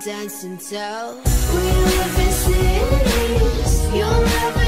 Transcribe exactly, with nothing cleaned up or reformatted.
dance and tell. We live in cities you'll never